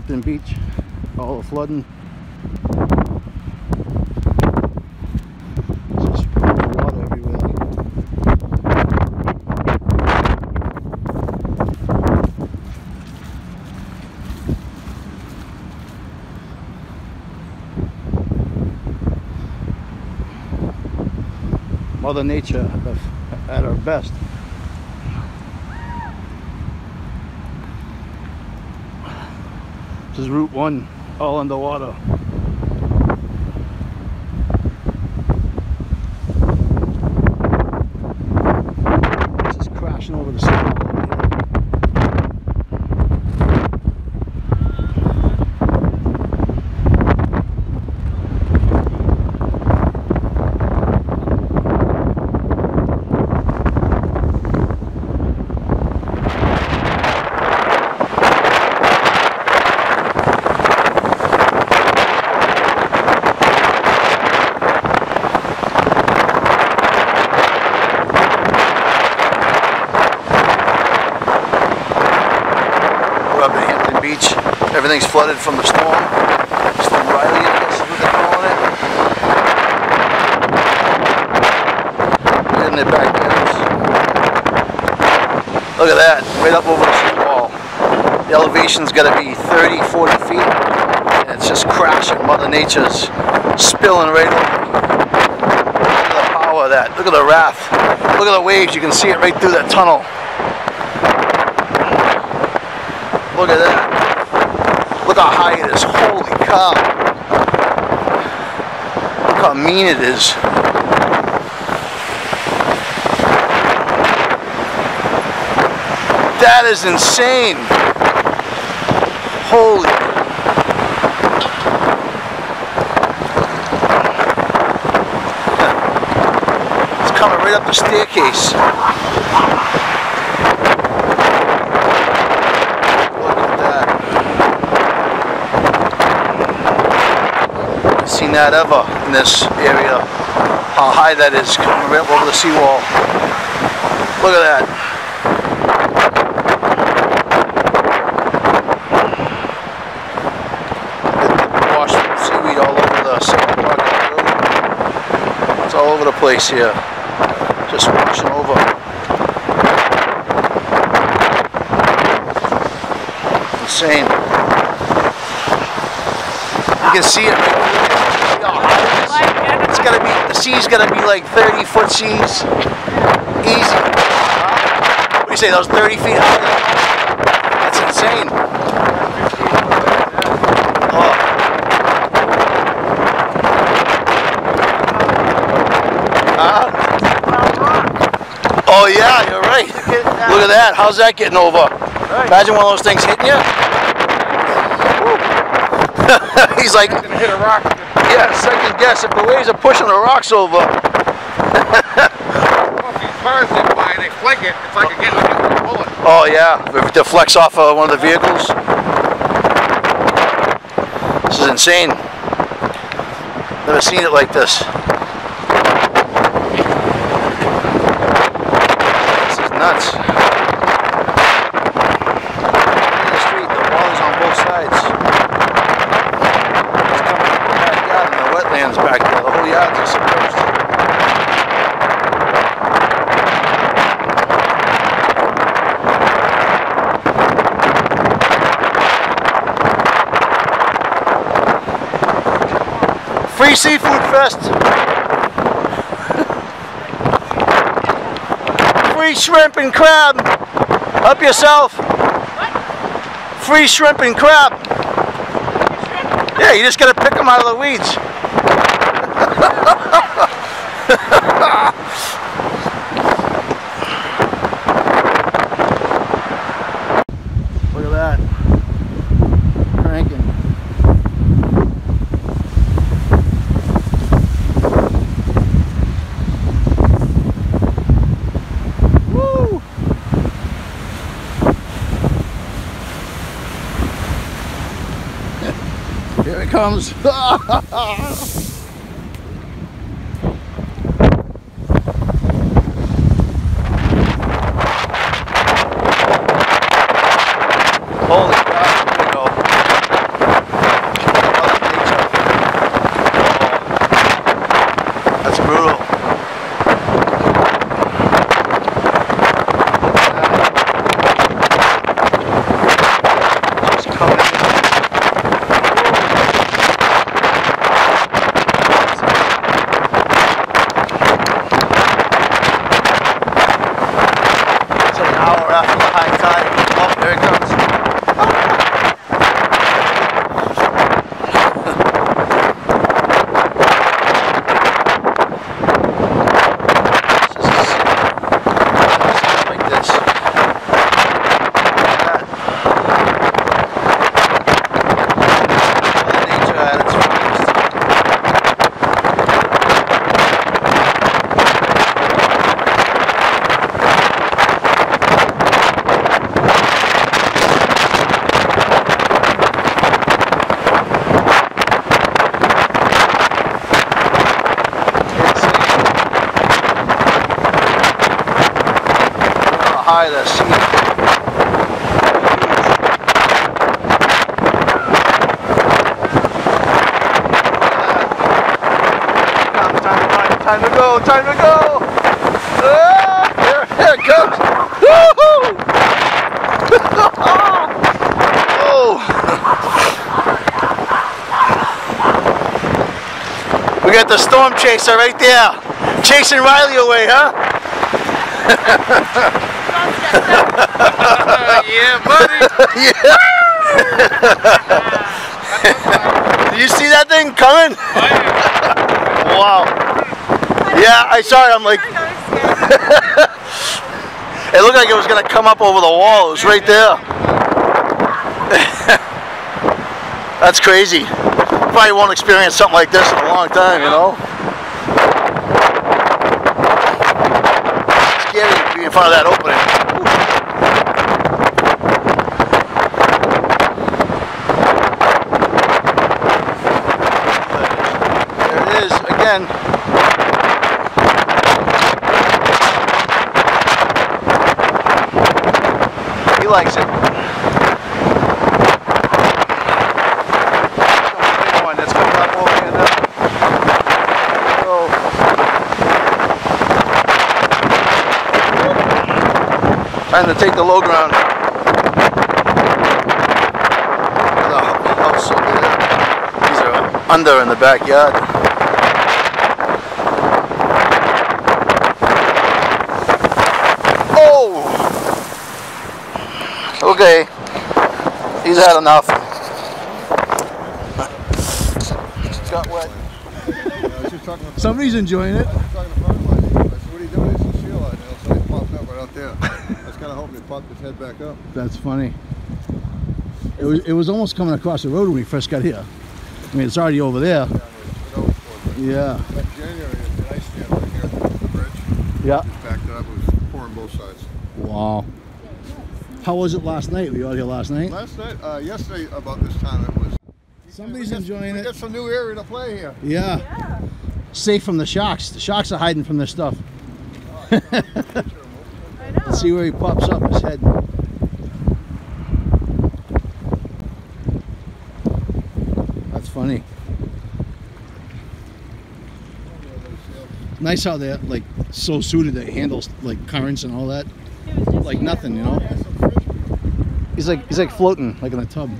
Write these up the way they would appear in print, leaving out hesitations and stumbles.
Hampton Beach, all the flooding. Just water everywhere. Mother Nature at her best. This is Route 1, all underwater. This is crashing over the seawall. Up at Hampton Beach, everything's flooded from the storm. Storm Riley, I guess is what they're calling it. In their backyards. Look at that, right up over the seawall. The elevation's got to be 30, 40 feet. And it's just crashing. Mother Nature's spilling right over. Look at the power of that. Look at the wrath. Look at the waves. You can see it right through that tunnel. Look at that. Look how high it is. Holy cow. Look how mean it is. That is insane. Holy. It's coming right up the staircase. Seen that ever in this area, how high that is, coming right over the seawall. Look at that. Washed seaweed all over the sidewalk. It's all over the place here, just washing over. Insane. You can see it right there. It's gotta be, the sea's gotta be like 30-foot seas. Easy. What do you say, that was 30 feet high? That's insane. Oh. Oh yeah, you're right. Look at that. How's that getting over? Imagine one of those things hitting you. He's like, gonna hit a rock. Yeah, second guess if the waves are pushing the rocks over. Well, if these cars zip by and they flick it, it's like getting hit with a bullet. Oh yeah, if it deflects off of one of the vehicles. This is insane. Never seen it like this. This is nuts. In the street, the water's on both sides. Wetlands back there, the whole yard's are submerged. Free seafood fest. Free shrimp and crab. Help yourself. Free shrimp and crab. Yeah, you just gotta pick them out of the weeds. Look at that. Cranking. Woo! Here it comes. Holy crap, here we go. brutal. Just coming in. It's an hour after the high tide. Oh, there it comes. High the sea. Time to go, time to go! Ah, here it comes! Woohoo! Oh! We got the storm chaser right there, chasing Riley away, huh? Yeah, buddy. Yeah. Did you see that thing coming? Oh, yeah. Wow. Yeah, I saw it. I'm like, it looked like it was gonna come up over the wall. It was right there. That's crazy. Probably won't experience something like this in a long time, you know. It's scary to be in front of that opening. Again. He likes it. Big one that's coming up over here now. Time to take the low ground. The house over there. These are under in the backyard. Okay, he's had enough. Got wet. Somebody's enjoying it. I was talking to a friend of mine. I said, what are you doing? He said, seal out. And so he popped up right out there. I was kind of hoping he popped his head back up. That's funny. It was almost coming across the road when we first got here. I mean, it's already over there. Yeah. Like January, the ice jam right here at the bridge. Yeah. Backed it up. It was pouring both sides. Wow. How was it last night? Were you out here last night? Last night, yesterday about this time it was. Somebody's enjoying it. We got some new area to play here. Yeah. Safe from the sharks. The sharks are hiding from their stuff. Let's see where he pops up his head. That's funny. Nice how they're like so suited that it handles like currents and all that. Like nothing, you know. He's like floating like in a tub.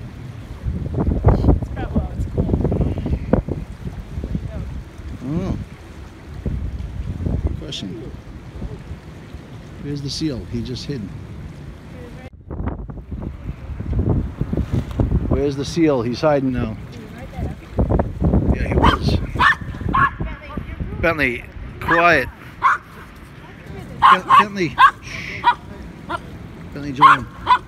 Oh. Good question. Where's the seal? He just hid. Where's the seal? He's hiding now. Yeah, he was. Bentley, quiet. Bentley. Bentley, join him.